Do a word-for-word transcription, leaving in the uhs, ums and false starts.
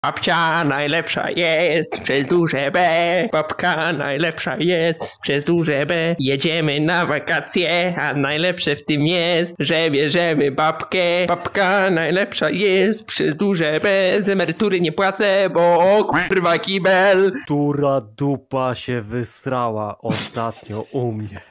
Babcia najlepsza jest przez duże B. Babka najlepsza jest przez duże B. Jedziemy na wakacje, a najlepsze w tym jest, że bierzemy babkę. Babka najlepsza jest przez duże B. Z emerytury nie płacę, bo kurwa kibel. Która dupa się wysrała ostatnio u mnie?